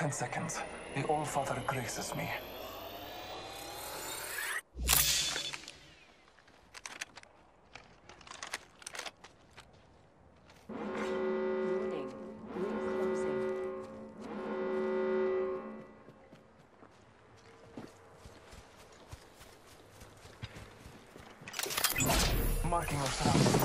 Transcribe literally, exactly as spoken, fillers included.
Ten seconds. The All-Father graces me. Warning. Ring closing. Marking our surroundings.